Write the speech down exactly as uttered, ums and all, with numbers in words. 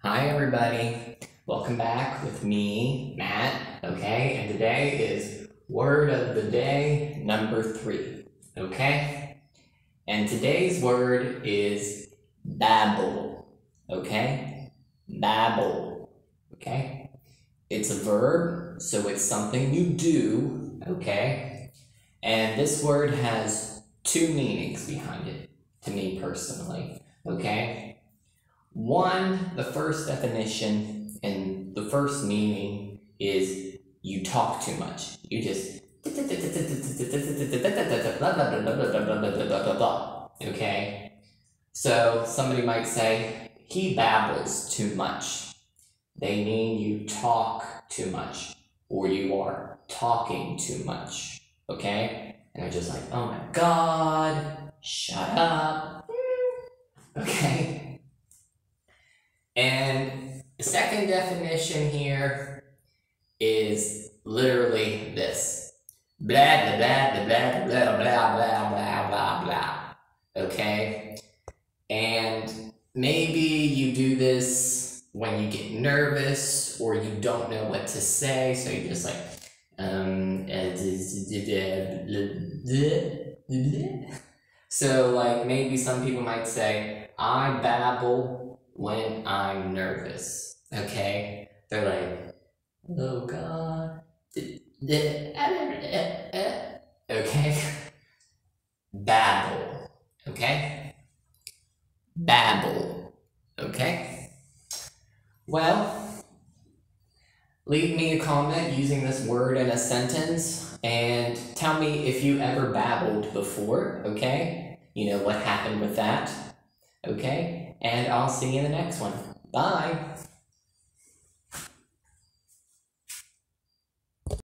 Hi everybody, welcome back with me, Matt, okay? And today is word of the day number three, okay? And today's word is babble, okay? Babble, okay? It's a verb, so it's something you do, okay? And this word has two meanings behind it, to me personally, okay? One, the first definition and the first meaning is you talk too much. You just okay? So somebody might say, he babbles too much. They mean you talk too much, or you are talking too much, okay? And they're just like, oh my god, shut up, okay? And the second definition here is literally this. Blah, blah, blah, blah, blah, blah, blah, blah, blah, blah. Okay? And maybe you do this when you get nervous or you don't know what to say, so you're just like, um, so like maybe some people might say, I babble when I'm nervous, okay? They're like, oh god, okay? Babble, okay? Babble, okay? Well, leave me a comment using this word in a sentence and tell me if you ever babbled before, okay? You know what happened with that, okay? And I'll see you in the next one. Bye!